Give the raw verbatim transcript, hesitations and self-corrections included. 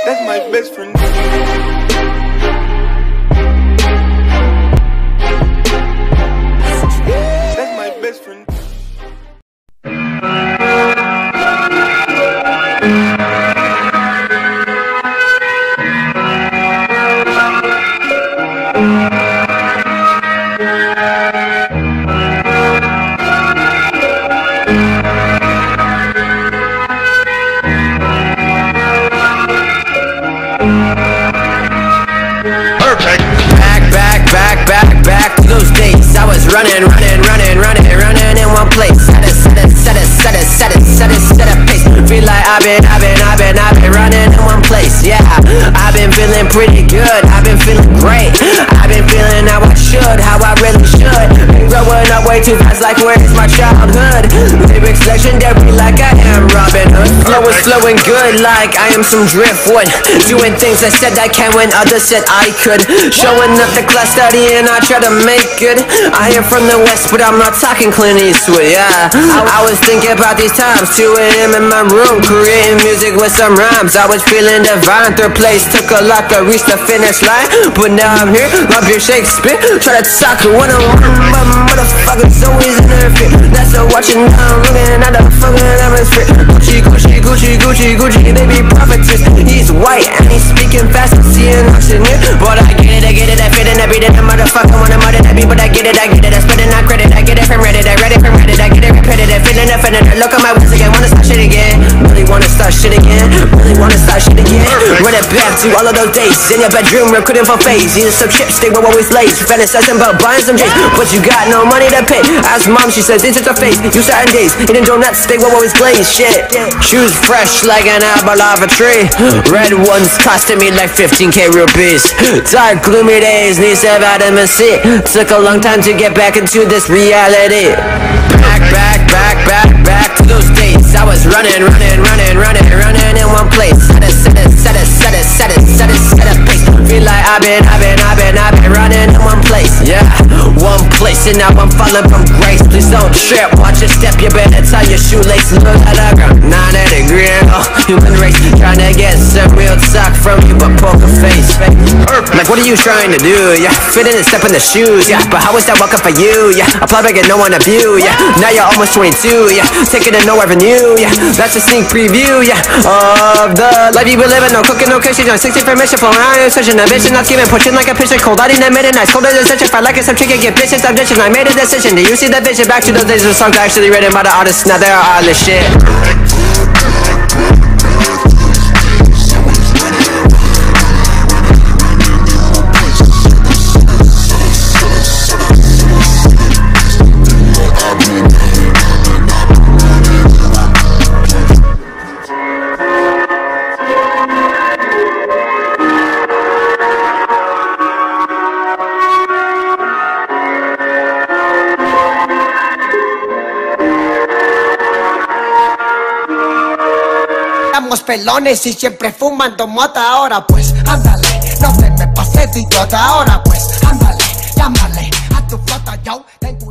That's my best friend. That's my best friend. Running, running, running, running, running in one place. Set it, set it, set it, set it, set it, set it, set it pace. Feel like I've been, I've been, I've been, I've been running in one place. Yeah, I've been feeling pretty good. I've been feeling great. I've been feeling how I should, how I really should. Been growing up way too fast, like where is my childhood? Lyrics legendary, like I am Robin Hood. Flow is flowing good, like I am some driftwood. Doing things I said I can when others said I could. Showing up the class studying, I try to make good. I am from the west, but I'm not talking Clint Eastwood, yeah. I, I was thinking about these times, two A M in my room, creating music with some rhymes. I was feeling divine, third place took a lot to reach the finish line. But now I'm here, love your Shakespeare. Try to talk to one on one, but motherfuckers always interfere. That's a watching down, looking at the fucking atmosphere. Gucci, Gucci, Gucci, Gucci, Gucci, baby prophetess. He's white and he's speaking fast and seeing auctioneer. But I get it, I get it, I fit in, I beat it, I motherfucker wanna murder that beat. But I get it, I get it, I spit it, not credit. I get it from Reddit, I read it from Reddit. I get it repetitive, feeling offended. Look at my words again, wanna start shit again. Really wanna start shit again, really wanna start shit again. Run it back to all of those days in your bedroom, recruiting for phase. Eating some chips, they were always lazy. Fantasizing about buying some J's, but you got no money to pay. Ask mom, she said this is her face. You certain days, eating donuts, they were always glazed. Shit, shoes fresh like an apple off a tree. Red ones costing me like fifteen K rupees. Dark gloomy days, needs to have vitamin C. Took a long time to get back into this reality. Back, back, back, back, back to those days. I was running, running, running, running, running in one place. Set it, set it, set it, set it, set it, set it, set it pace. Feel like I've been, I've been, I've been, I've been running in one place. Yeah, one place and now I'm falling from grace. Please don't trip, watch your step, you better tie your shoelaces. Look at the ground, ninety degree angle, human race. Trying to get some real talk from you, but poker face. Like what are you trying to do? Yeah, fit in and step in the shoes. Yeah, but how is that welcome for you? Yeah, apply back and no one to view. Yeah, now you're almost twenty-two. Yeah, taking it no revenue. Yeah, that's a sneak preview. Yeah, of the life you be living. No cooking, no kitchen. On sixty permission for I am such an ambition. Not giving, pushing like a pitcher. Cold out in the midnight. Colder than such. If I like it, some chicken get bitches. I'm ditching. I made a decision. Do you see the vision? Back to those days of songs actually written by the artists. Now they're all this shit. Pelones y siempre fumando mota. Ahora pues ándale, no te me pases de idiota. Ahora pues ándale, llámale a tu flota, yo tengo